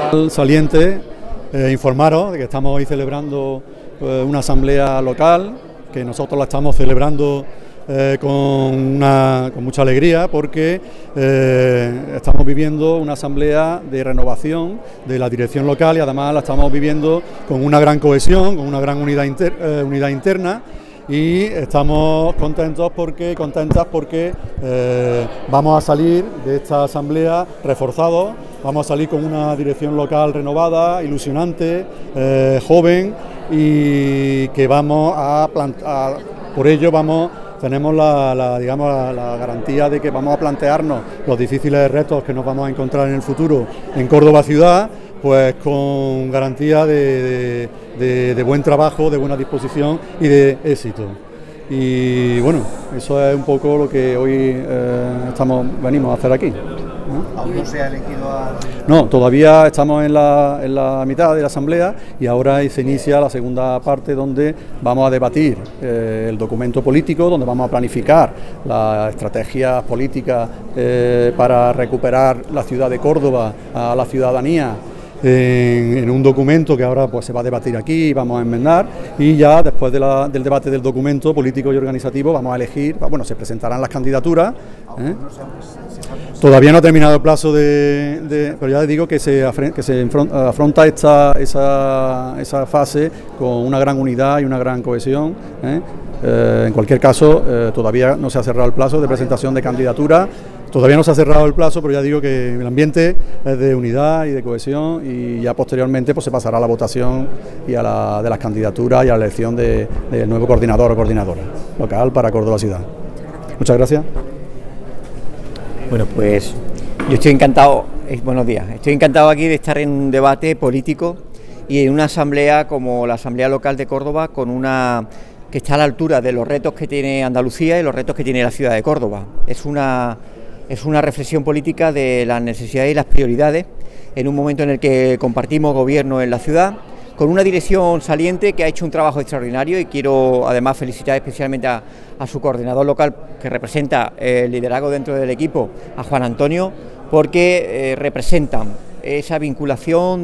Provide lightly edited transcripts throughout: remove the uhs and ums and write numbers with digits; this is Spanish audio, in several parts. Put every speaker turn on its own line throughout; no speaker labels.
Saliente, informaros de que estamos hoy celebrando una asamblea local, que nosotros la estamos celebrando con mucha alegría porque estamos viviendo una asamblea de renovación de la dirección local y además la estamos viviendo con una gran cohesión, con una gran unidad interna. Y estamos contentas porque vamos a salir de esta asamblea reforzados, vamos a salir con una dirección local renovada, ilusionante, joven, y que vamos a plantar, por ello tenemos la garantía de que vamos a plantearnos los difíciles retos que nos vamos a encontrar en el futuro en Córdoba ciudad, pues con garantía de buen trabajo, de buena disposición y de éxito. Y bueno, eso es un poco lo que hoy venimos a hacer aquí.
¿Aún no se ha elegido a...?
No, todavía estamos en la mitad de la asamblea y ahora se inicia la segunda parte donde vamos a debatir el documento político, donde vamos a planificar las estrategias políticas para recuperar la ciudad de Córdoba a la ciudadanía, en un documento que ahora pues se va a debatir aquí y vamos a enmendar, y ya después del debate del documento político y organizativo vamos a elegir, bueno, se presentarán las candidaturas. Todavía no ha terminado el plazo pero ya les digo que se afronta esa fase con una gran unidad y una gran cohesión. En cualquier caso, todavía no se ha cerrado el plazo de presentación de candidaturas. Todavía no se ha cerrado el plazo, pero ya digo que el ambiente es de unidad y de cohesión, y ya posteriormente pues se pasará a la votación y de las candidaturas y a la elección del nuevo coordinador o coordinadora local para Córdoba ciudad. Muchas gracias.
Bueno, pues yo estoy encantado, buenos días, estoy encantado aquí de estar en un debate político y en una asamblea como la Asamblea Local de Córdoba, que está a la altura de los retos que tiene Andalucía y los retos que tiene la ciudad de Córdoba. Es una reflexión política de las necesidades y las prioridades en un momento en el que compartimos gobierno en la ciudad, con una dirección saliente que ha hecho un trabajo extraordinario, y quiero además felicitar especialmente a su coordinador local, que representa el liderazgo dentro del equipo, a Juan Antonio, porque representan esa vinculación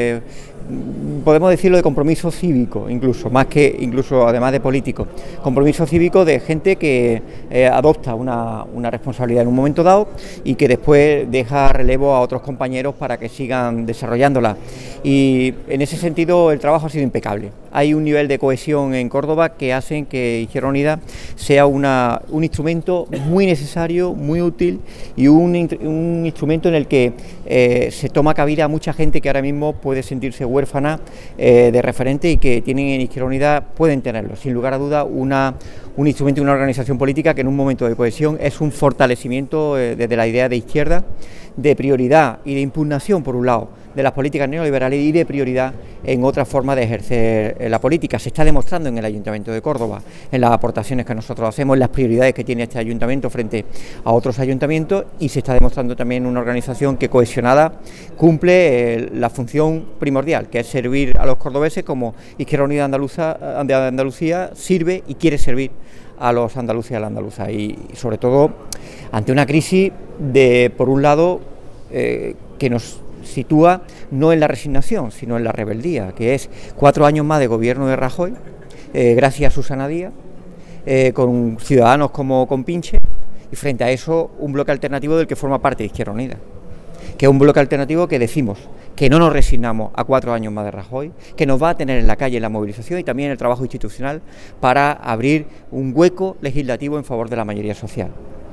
podemos decirlo, de compromiso cívico, incluso además de político, compromiso cívico de gente que adopta una responsabilidad en un momento dado y que después deja relevo a otros compañeros para que sigan desarrollándola. Y en ese sentido el trabajo ha sido impecable. Hay un nivel de cohesión en Córdoba que hacen que Izquierda Unida sea un instrumento muy necesario, muy útil, y un instrumento en el que se toma cabida a mucha gente que ahora mismo puede sentirse huérfana de referente, y que tienen en Izquierda Unida, pueden tenerlo, sin lugar a duda, un instrumento y una organización política que en un momento de cohesión es un fortalecimiento desde la idea de izquierda, de prioridad y de impugnación, por un lado, de las políticas neoliberales, y de prioridad en otra forma de ejercer la política. Se está demostrando en el Ayuntamiento de Córdoba, en las aportaciones que nosotros hacemos, en las prioridades que tiene este ayuntamiento frente a otros ayuntamientos, y se está demostrando también una organización que cohesionada cumple la función primordial, que es servir a los cordobeses, como Izquierda Unida de Andalucía sirve y quiere servir a los andaluces y a la andaluza, y sobre todo ante una crisis por un lado, que nos sitúa no en la resignación, sino en la rebeldía, que es 4 años más de gobierno de Rajoy, gracias a Susana Díaz, con ciudadanos como Compinche, y frente a eso un bloque alternativo del que forma parte de Izquierda Unida, que es un bloque alternativo que decimos que no nos resignamos a 4 años más de Rajoy, que nos va a tener en la calle, en la movilización y también en el trabajo institucional, para abrir un hueco legislativo en favor de la mayoría social.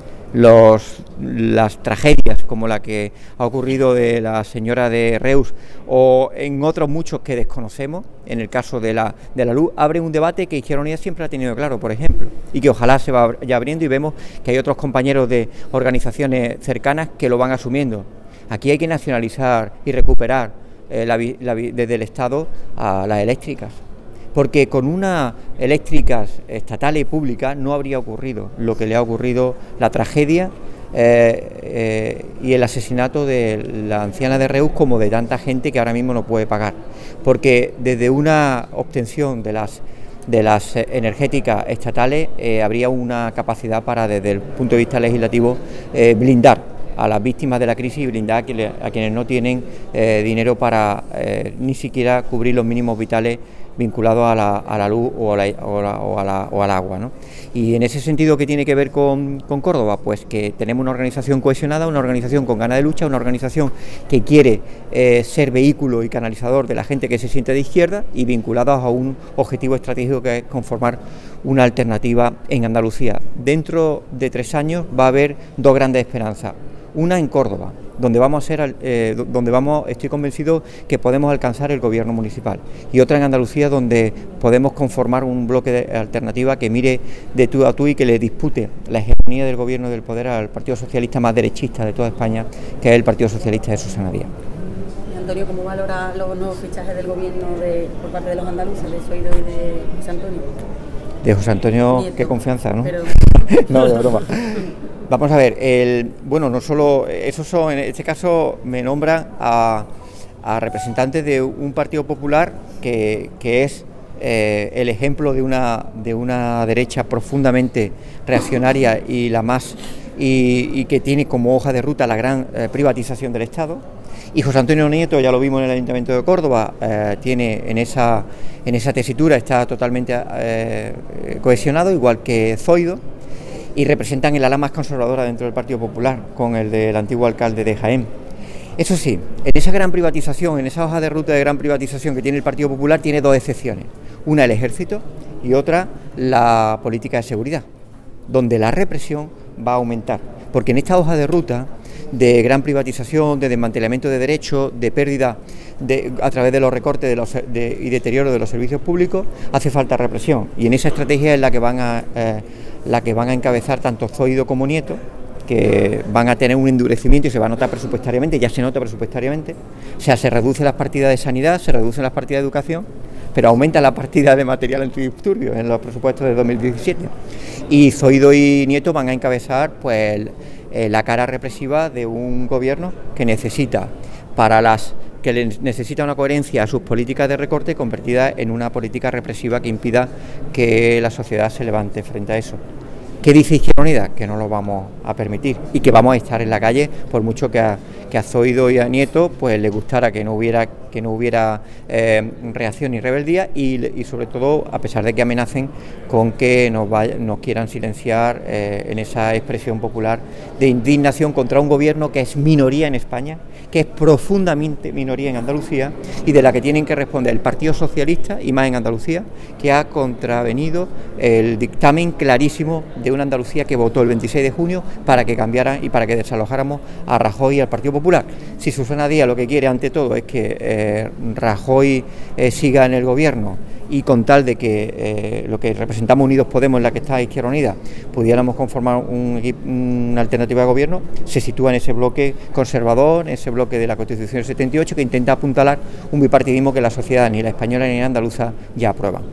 Las tragedias como la que ha ocurrido de la señora de Reus, o en otros muchos que desconocemos, en el caso de la luz, abren un debate que Izquierda Unida siempre ha tenido claro, por ejemplo, y que ojalá se vaya abriendo, y vemos que hay otros compañeros de organizaciones cercanas que lo van asumiendo. Aquí hay que nacionalizar y recuperar desde el Estado a las eléctricas, porque con unas eléctricas estatales y públicas no habría ocurrido lo que le ha ocurrido, la tragedia y el asesinato de la anciana de Reus, como de tanta gente que ahora mismo no puede pagar, porque desde una obtención de las energéticas estatales habría una capacidad para, desde el punto de vista legislativo, blindar a las víctimas de la crisis y blindar a quienes no tienen dinero para ni siquiera cubrir los mínimos vitales vinculados a la luz o al agua, ¿no? Y en ese sentido, ¿qué tiene que ver con Córdoba? Pues que tenemos una organización cohesionada, una organización con ganas de lucha, una organización que quiere ser vehículo y canalizador de la gente que se siente de izquierda y vinculados a un objetivo estratégico que es conformar una alternativa en Andalucía. Dentro de 3 años va a haber 2 grandes esperanzas. Una en Córdoba, donde estoy convencido que podemos alcanzar el gobierno municipal, y otra en Andalucía, donde podemos conformar un bloque de alternativa que mire de tú a tú y que le dispute la hegemonía del gobierno y del poder al Partido Socialista más derechista de toda España, que es el Partido Socialista de Susana Díaz.
Antonio, ¿cómo valora los nuevos fichajes del gobierno por parte de los andaluces, de Zoido y de José Antonio?
De José Antonio, Nieto. Qué confianza, ¿no? Pero... no, de broma. Vamos a ver, bueno, no solo, esos son, en este caso me nombran a representantes de un Partido Popular que es el ejemplo de una derecha profundamente reaccionaria y que tiene como hoja de ruta la gran privatización del Estado. Y José Antonio Nieto, ya lo vimos en el Ayuntamiento de Córdoba, tiene en esa tesitura, está totalmente cohesionado, igual que Zoido, y representan el ala más conservadora dentro del Partido Popular, con el del antiguo alcalde de Jaén. Eso sí, en esa gran privatización, en esa hoja de ruta de gran privatización que tiene el Partido Popular, tiene 2 excepciones. Una, el ejército, y otra, la política de seguridad, donde la represión va a aumentar. Porque en esta hoja de ruta de gran privatización, de desmantelamiento de derechos, de pérdida a través de los recortes y deterioro de los servicios públicos, hace falta represión. Y en esa estrategia es la que van a encabezar tanto Zoido como Nieto, que van a tener un endurecimiento y se va a notar presupuestariamente, ya se nota presupuestariamente. O sea, se reducen las partidas de sanidad, se reducen las partidas de educación, pero aumenta la partida de material antidisturbios en los presupuestos de 2017. Y Zoido y Nieto van a encabezar pues la cara represiva de un gobierno que necesita necesita una coherencia a sus políticas de recorte convertida en una política represiva que impida que la sociedad se levante frente a eso. ¿Qué dice Izquierda Unida? Que no lo vamos a permitir y que vamos a estar en la calle, por mucho que a Zoido y a Nieto pues les gustara que no hubiera reacción ni rebeldía y sobre todo a pesar de que amenacen con que nos quieran silenciar en esa expresión popular de indignación contra un gobierno que es minoría en España, que es profundamente minoría en Andalucía y de la que tienen que responder el Partido Socialista y más en Andalucía, que ha contravenido el dictamen clarísimo de una Andalucía que votó el 26 de junio para que cambiaran y para que desalojáramos a Rajoy y al Partido Popular. Si Susana Díaz lo que quiere ante todo es que Rajoy siga en el gobierno y con tal de que lo que representamos Unidos Podemos, en la que está Izquierda Unida, pudiéramos conformar una alternativa de gobierno, se sitúa en ese bloque conservador, en ese bloque de la Constitución del 78, que intenta apuntalar un bipartidismo que la sociedad, ni la española ni la andaluza, ya aprueban.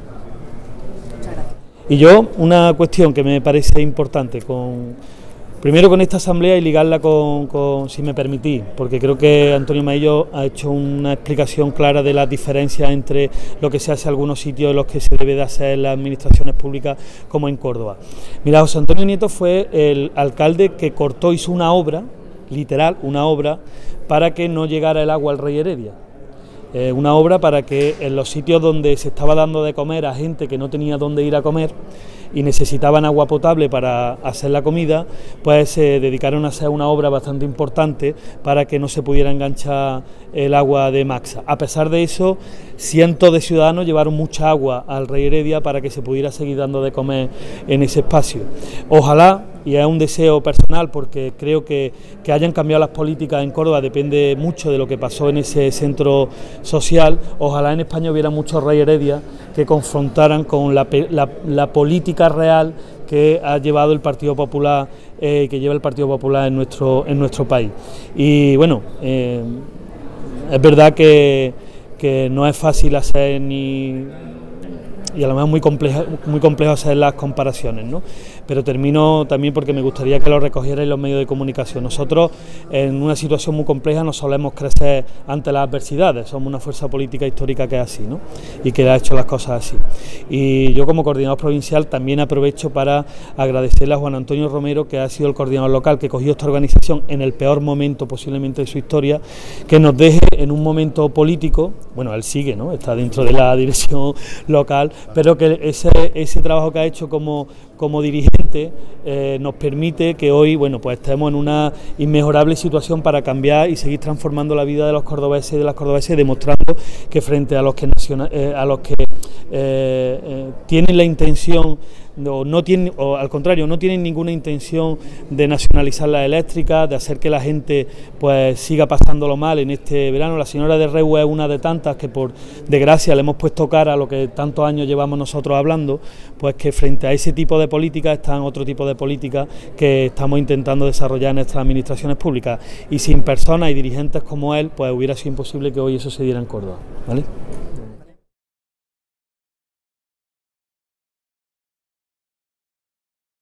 Y yo, una cuestión que me parece importante, primero con esta asamblea y ligarla con si me permitís, porque creo que Antonio Maillo ha hecho una explicación clara de las diferencias entre lo que se hace en algunos sitios y los que se debe de hacer en las administraciones públicas, como en Córdoba. Mira, José Antonio Nieto fue el alcalde que hizo una obra, literal, una obra, para que no llegara el agua al Rey Heredia. Una obra para que en los sitios donde se estaba dando de comer a gente que no tenía dónde ir a comer y necesitaban agua potable para hacer la comida, pues se dedicaron a hacer una obra bastante importante para que no se pudiera enganchar el agua de Maxa. A pesar de eso, cientos de ciudadanos llevaron mucha agua al Rey Heredia para que se pudiera seguir dando de comer en ese espacio. Ojalá, y es un deseo personal porque creo que hayan cambiado las políticas en Córdoba depende mucho de lo que pasó en ese centro social, ojalá en España hubiera muchos Rey Heredia que confrontaran con la política real que ha llevado el Partido Popular, que lleva el Partido Popular en nuestro país. Y bueno, es verdad que no es fácil hacer ni y a lo mejor muy complejo hacer las comparaciones, ¿no? Pero termino también porque me gustaría que lo recogierais los medios de comunicación. Nosotros, en una situación muy compleja, no solemos crecer ante las adversidades, somos una fuerza política histórica que es así, ¿no? Y que ha hecho las cosas así. Y yo, como coordinador provincial, también aprovecho para agradecerle a Juan Antonio Romero, que ha sido el coordinador local, que cogió esta organización en el peor momento posiblemente de su historia, que nos deje en un momento político, bueno, él sigue, ¿no? Está dentro de la dirección local, pero que ese trabajo que ha hecho como dirigente nos permite que hoy, bueno, pues estemos en una inmejorable situación para cambiar y seguir transformando la vida de los cordobeses y de las cordobesas, demostrando que frente a los que tienen la intención o al contrario, no tienen ninguna intención de nacionalizar las eléctricas, de hacer que la gente pues siga pasándolo mal en este verano. La señora de Reus es una de tantas que, por desgracia, le hemos puesto cara a lo que tantos años llevamos nosotros hablando, pues que frente a ese tipo de políticas están otro tipo de políticas que estamos intentando desarrollar en nuestras administraciones públicas, y sin personas y dirigentes como él, pues hubiera sido imposible que hoy eso se diera en Córdoba, ¿vale?